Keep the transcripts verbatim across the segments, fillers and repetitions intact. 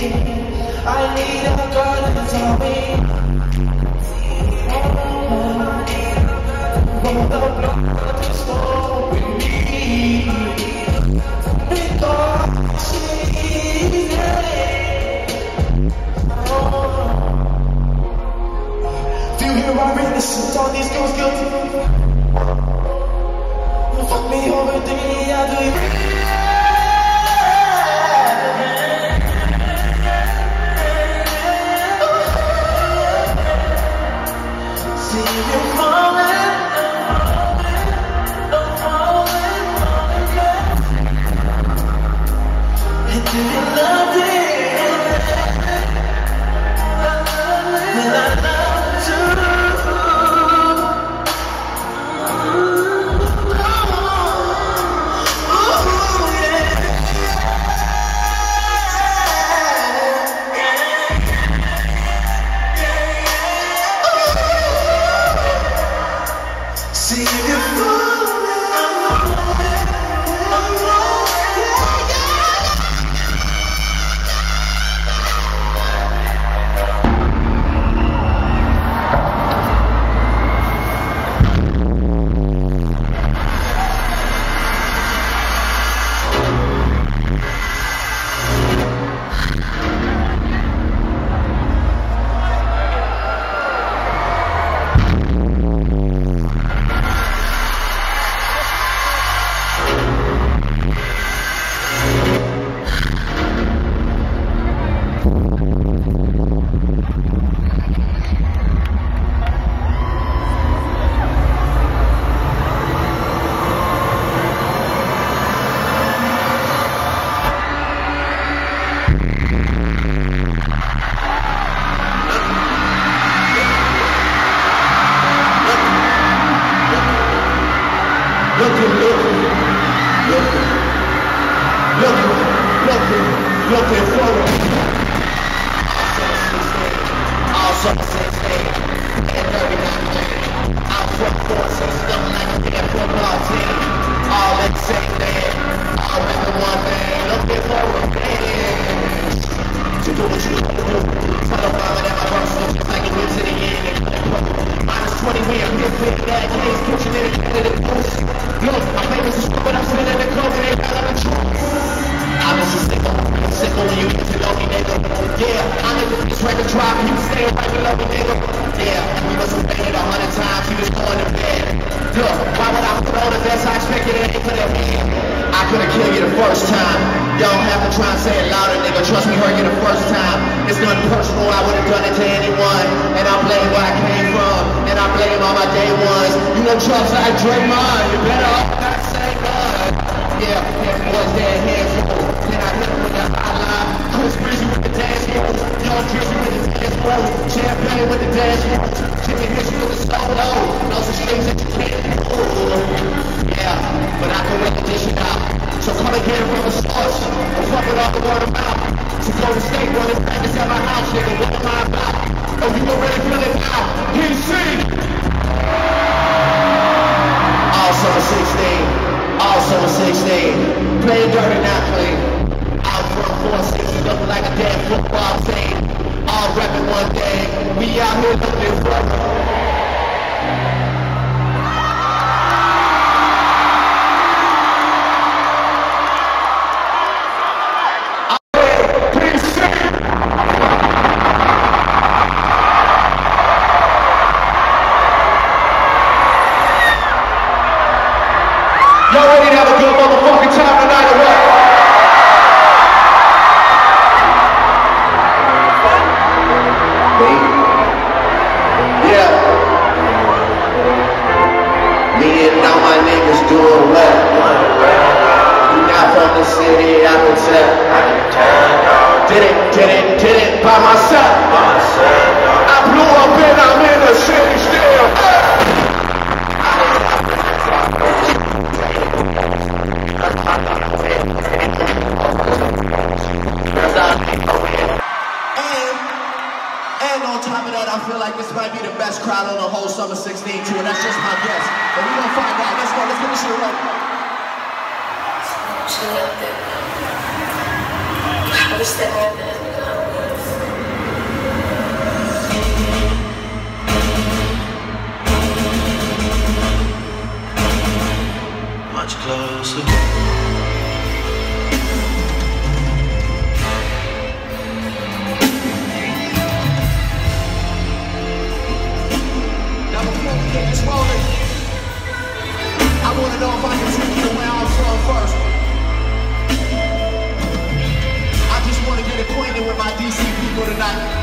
I need a girl to tell me. From the blood to smoke with me. Because she's do you hear my innocence on these girls guilty? Fuck me over, do me, I do you. See you falling, I'm falling, falling, and do you love it? And I love you. See you falling, I'm falling, looking forward. Also sixteen, and thirty-nine, I'm from forces, don't like a damn football team. All in the same thing, all in the one thing, looking forward, man. To do what you want to do, tell the mama that my verse looks just like it lives in the end. Minus twenty, we are here for that case, pushing in a candidate boost. Look, my famous is stupid, I'm sitting in the club, and they got on the truth. I'm just a sickle, sickle when you get to know me, nigga. Yeah, I'm in this record drop and you stay right below me, nigga. Yeah, we must have made it a hundred times, you was going to bed. Look, why would I put on the best? I expected it ain't for that man. I could've killed you the first time. Y'all have to try and say it louder, nigga. Trust me, heard you the first time. It's nothing personal, I would've done it to anyone. And I blame where I came from, and I blame all my day ones. You know drugs like Draymond, you better off not say none. Yeah, yeah, boys, dead hands roll. Then I hit him with the hotline. Chris Breezy with the dance moves. Young Drizzy with the dance moves. Champagne with the dance moves. Jimmy Hitch with the solo. Those are strings that you can't move. Yeah, but I can wait to dish it out. So come and get it from the source. And fuck it off the word of mouth. So go to state, running practice at my house, nigga. What am I about? Oh, you already feel it now. P C! Also sixteen. Also sixteen, playing dirty, not clean. Out front four sixty, looking like a damn football team. All rapping one day, we out here looking for y'all ready to have a good motherfucking time tonight or what? Me? Yeah. Me and all my niggas doing what? You not from the city, I can tell. Did it, did it, did it by myself. I blew up and I'm in the city still. And on top of that, I feel like this might be the best crowd on the whole Summer sixteen tour. That's just my guess. But we're gonna find out. Let's go, let's get this shit right. Chill out there. How to step out there. get this rolling, I wanna know if I can take you to where I'm from first. I just wanna get acquainted with my D C people tonight.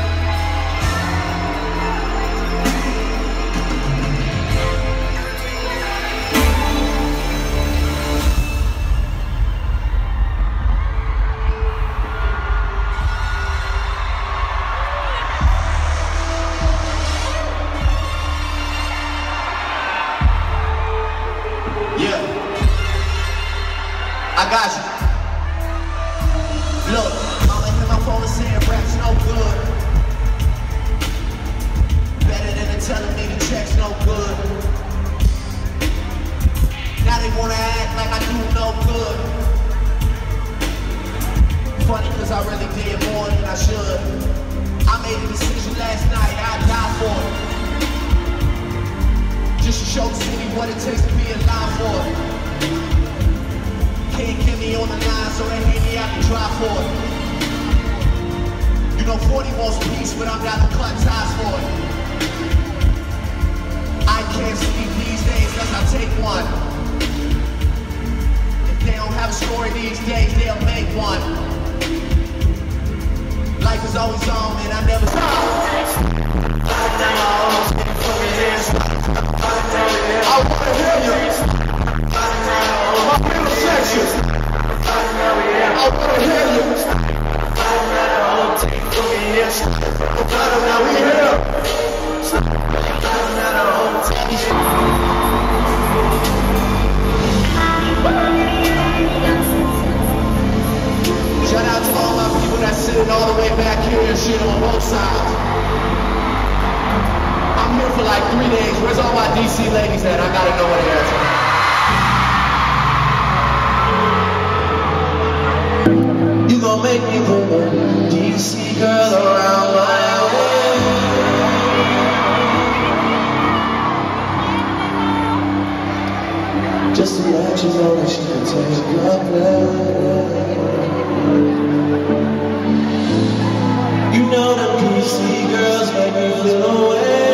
I got you. Look, I'ma hit my phone and saying rap's no good. Better than telling me the check's no good. Now they wanna act like I do no good. Funny cause I really did more than I should. I made a decision last night, I'd die for it. Just to show the city what it takes to be alive for it. Can't get me on the line, so they hate me, I can try for it. You know forty wants peace, but I'm down to cut ties for it. I can't sleep these days unless I take one. If they don't have a story these days, they'll make one. Life is always on, and I never stop. I wanna hear you. My middle section. I wanna hear you. Now we here. Shout out to all my people that's sitting all the way back here and shit on both sides. I'm here for like three days. Where's all my D C ladies at? I gotta know where they're at. You gon' make me put one D C girl around my way. Just to let you know that she can take your place. You know them D C girls make me feel away.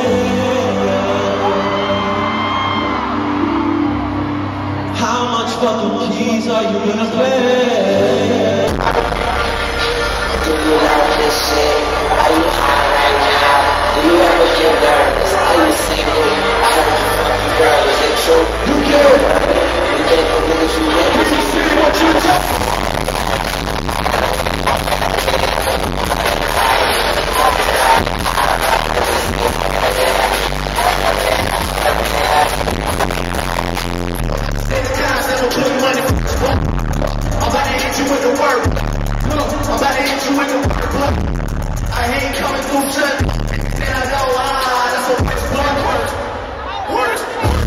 How much fucking keys are you gonna play? Do you like this shit? Are you high right now? Do you ever get nervous? Are you single? I don't know, girl, is it true? You good? You think I'm niggas you with? Let me see what you do. It's times that will put money. I'm about to hit you with the word. I'm about to hit you with the word. I ain't coming through shit. And I know, ah, that's what makes blood work. Work.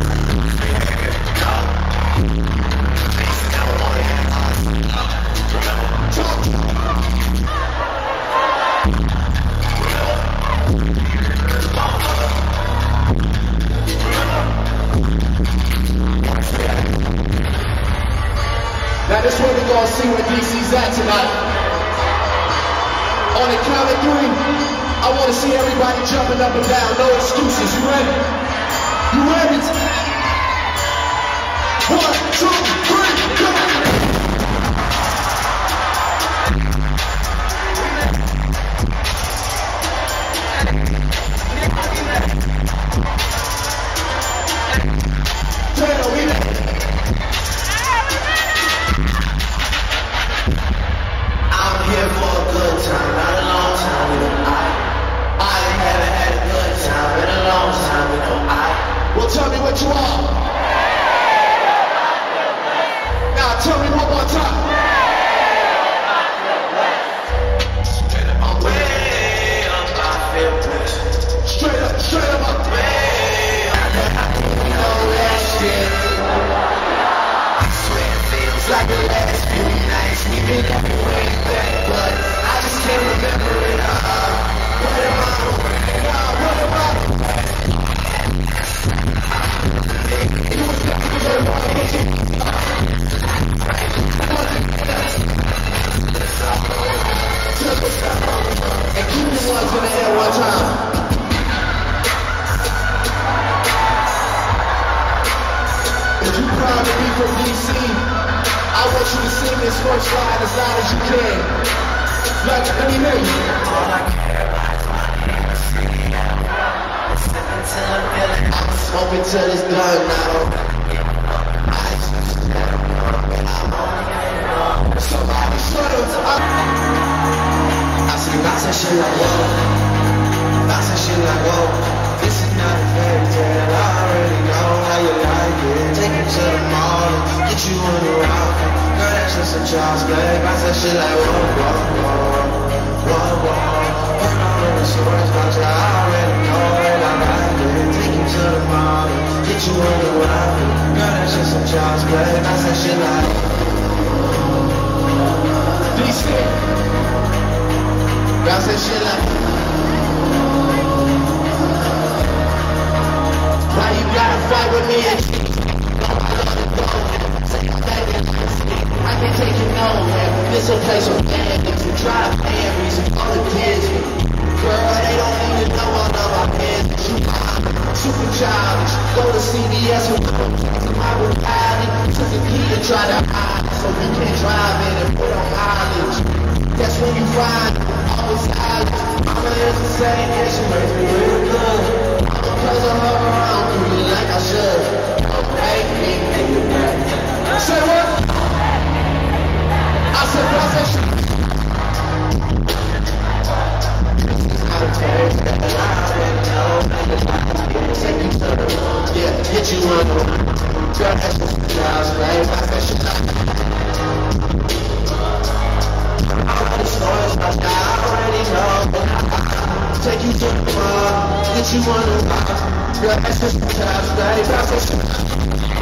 Now this is where we're gonna see where D C's at tonight. On the count of three, I wanna see everybody jumping up and down, no excuses. You ready? You ready? One, two, three, go! Well, tell me what you are. I want you to sing this first line as loud as you can. Like, let me hear you. All I care about is money in the city now. I'm sipping till I'm feeling. I'm smoking till it's done now. Somebody shut up. I see lots of shit like whoa, lots of shit like whoa. This is not a fairy tale. I already know how you like it. Take you to the mall, get you on the rock. Girl, that's just a child's play. Lots of shit like whoa, whoa, whoa, whoa, whoa. Put all of the stories about you. I already know that I like it. Take you to the mall, get you on the rock. Girl, that's just a child's play. Lots of shit like. Y'all say shit like why you gotta fight with me and I can't take you nowhere. This a place of bad. If you try to pay a reason for the kids, girl, they don't even know all of our business. You super childish. Go to C V S with my reality. Took a key to try to hide so you can't drive in and put on mileage. That's when you find always silence. Mama is the same, yeah, she makes me real good. Because of her, I don't do me like I should. Make me make it back. Say what? I said, I said, she. Take you to the room, yeah, hit you on the room. Girl, that's just the child's play. I said, she like. Stories about that I already know. Take you to the mall, get you on the rock. Girl, that's just the child's play. That's just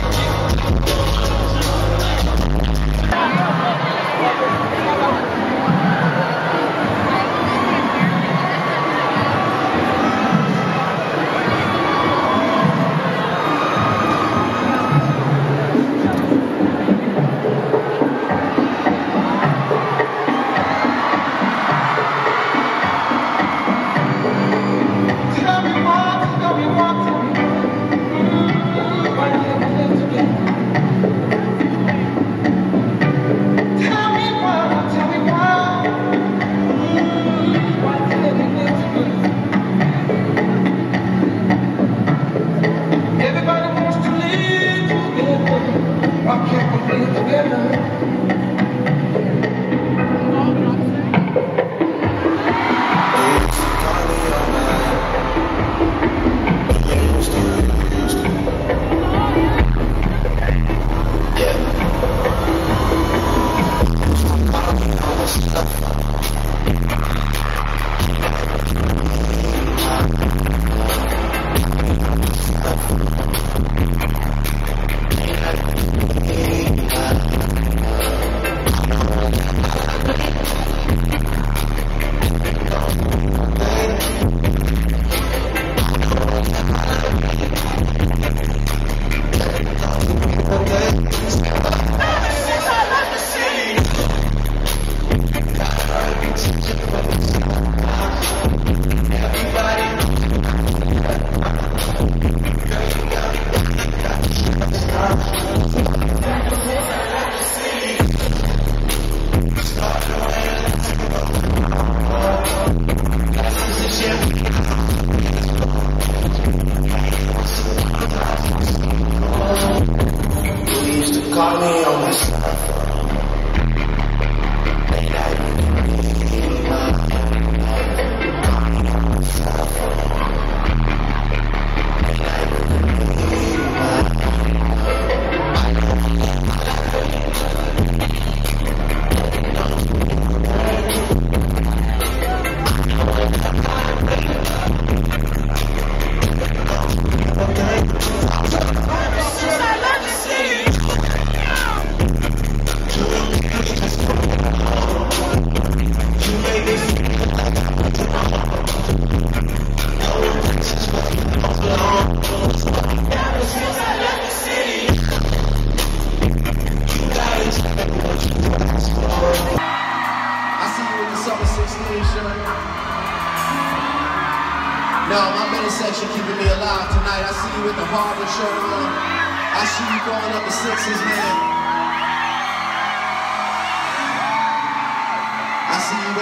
section keeping me alive tonight. I see you with the Harvard shirt on. I see you going up the Sixers, man.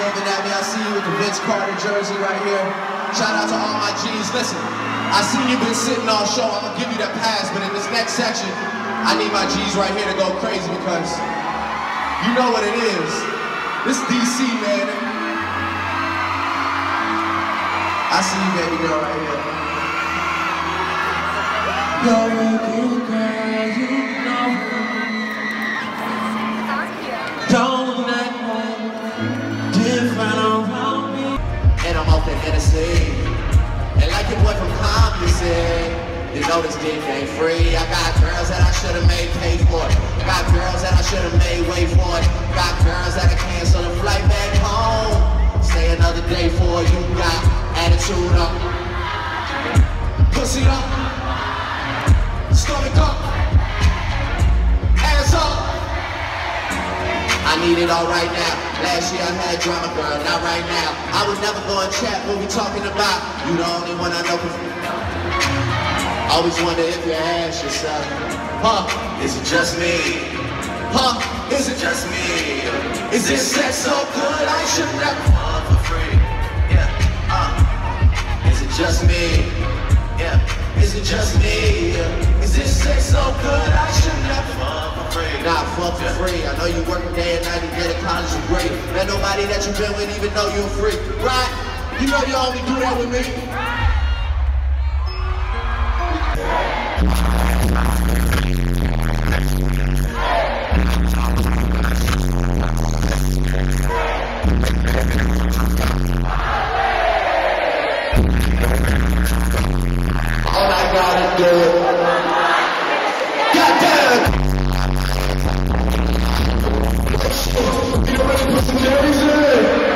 waving at me. I see you with the Vince Carter jersey right here. Shout out to all my G's. Listen, I see you've been sitting all show. I'm gonna give you that pass, but in this next section, I need my G's right here to go crazy because you know what it is. This is D C, man. I see you, baby girl, right here. You're a good girl, you know. Don't act different around me. And I'm off in Tennessee. And like your boy from Compton said, you know this dick ain't free. I got girls that I should've made pay for it. Got girls that I should've made wait for it. Got girls that I cancel the flight back home. Stay another day for you. Got attitude up, pussy up, stomach up, ass up. I need it all right now. Last year I had drama, girl, not right now. I would never go and chat what we talking about. You the only one I know. Always wonder if you ask yourself, huh, is it just me? Huh, is it just me? Is this sex so good I should never fall for free? Yeah, uh, is it just me? Yeah, is it just me? Is this sex so good I should never fall for free? Nah, fuck for free. I know you working day and night to get a college degree. That nobody that you been with even know you're free, right? You know you only do that with me. All I gotta do. Goddamn! You ready to put some cherries in?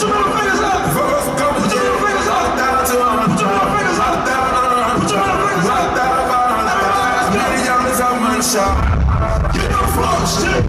your middle fingers up. Put your middle fingers up. Put your middle fingers up. Put your middle fingers up. Get no fuck shit.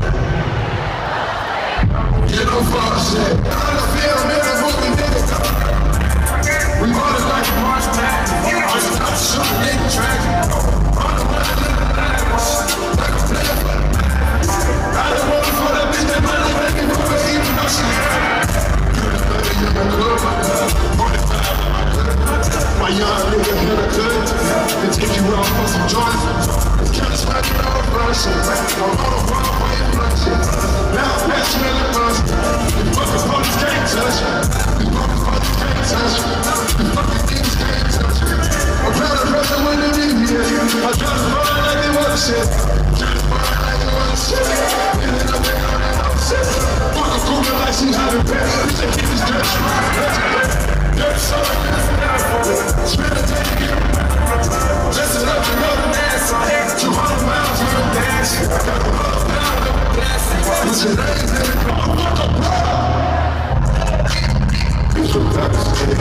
Get no fuck shit. I feel niggas what we did. We run it like a march pack. Just stop shooting nigga trash. I'm the one that live the night. Like a player. I just want to for that bitch that money making no way even though she had. You're the better, you're the good. forty-five in my hood. My young nigga hit a good. They take you out for some joints. It's kind of smacking all the shit. I'm on the wrong way of shit. Now I'm passionate in the bus. These fucking police can't touch me. These fucking police can't touch me. These fucking things can't touch me. I'm trying to press it when they need me. I try to burn like they want shit. Try to burn like they want shit. And then I'm there on that other shit. Fucking Cougar like she having pets. Bitch, they keep this dirt. Dirt so I can spend a day to get listen up, you know the ass. two hundred miles on the dash. I got a love down with the gas. What's your name, nigga? Motherfucker, bro. It's a duck shit.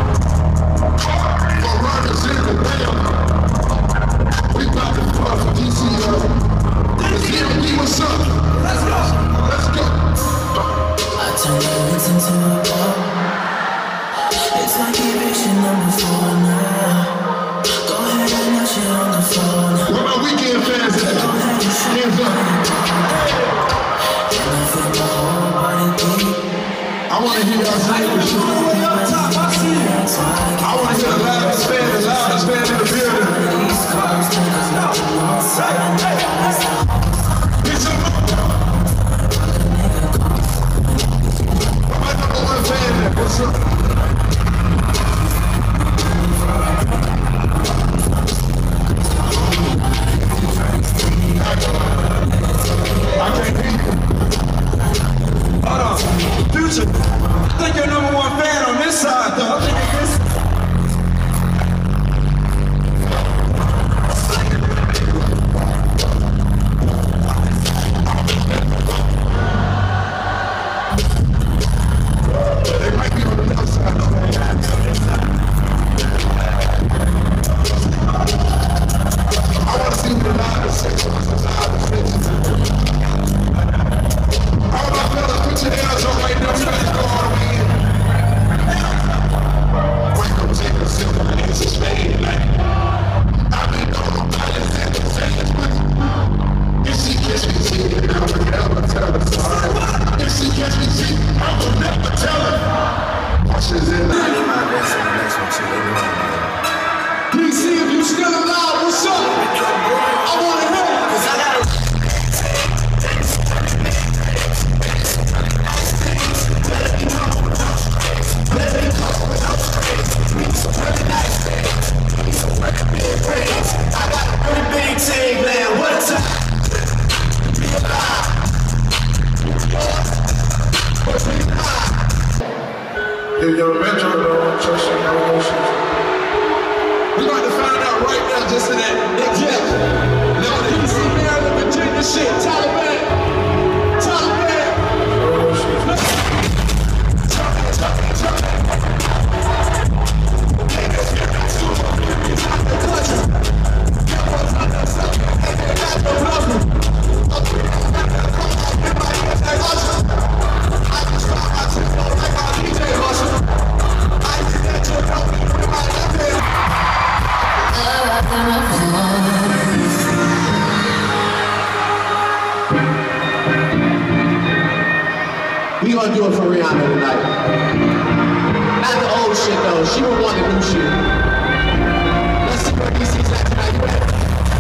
For runners in the damn. We about to fuck for D C up. Let's get it, D, what's up? Let's go. Let's go. I turn the hits into a ball. It's like eviction number four now. Go ahead and let shit on the floor now. Where my weekend fans at? Hands up. And I feel my whole body beat. I wanna hear y'all say this shit. I wanna hear the loudest fan, the loudest fan in the building. These cars take us out the north side. Bitch, I'm up. My number one fan there, what's up? I can't hear you. Hold on. Future, I think you're number one fan on this side, though. I think it's this. They might be on the left side, man. I want to see the loudest section. All my fellas, put your hands up right now. We got to go all the way in. Wake up, take a sip of this is fading like I've been on the balance and the same way. If she catch me cheating, I will never tell her sorry. If she catch me cheating, I will never tell her. Watch this in there. D C, if you still alive, what's up? I wanna hear it. Cause I gotta I got a pretty big team, man. What a time. Be alive. If your metro don't trust your emotions. We're going to find out right now just in that next level. No, the D C, Maryland, Virginia shit. Taliban. Taliban. We gonna do it for Rihanna tonight. Not the old shit though, she would want the new shit. Let's see where D C's at tonight. You ready?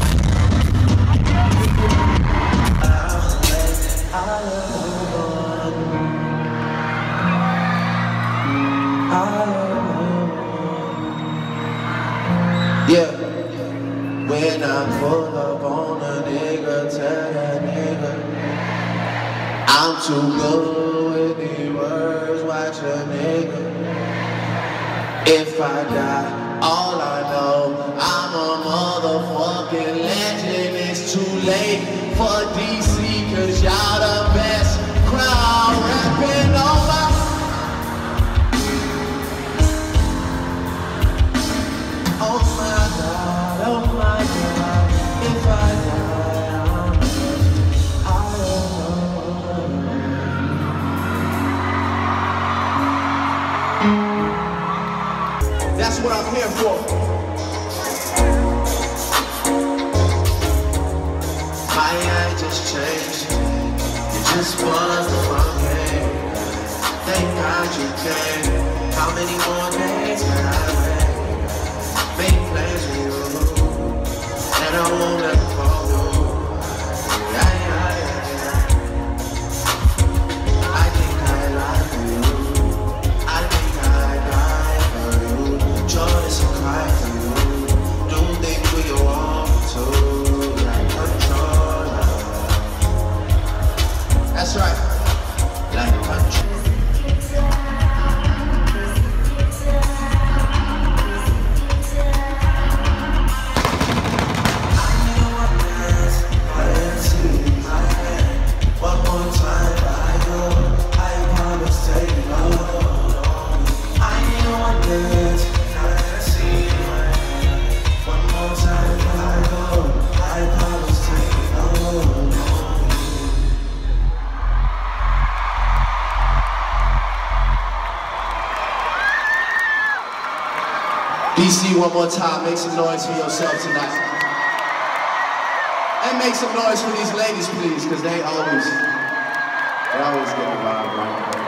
Yeah. When I pull up on a nigga, tell that nigga I'm too good with these words, watch a nigga. If I die, all I know, I'm a motherfucking legend. It's too late for D C, cause y'all the best crowd rapping on my that's what I'm here for. My eye just changed. It just was the wrong day. Thank God you came. How many more days can I wait? Make plans with you, and I won't let it fall through. Yeah, yeah, yeah, yeah. I think I lie for you. I think I die for you. Joy is a cry for you. Don't think we you want to. Like controller. That's right. Like controller. D C, one more time, make some noise for yourself tonight. And make some noise for these ladies, please, because they always, they always get the vibe right.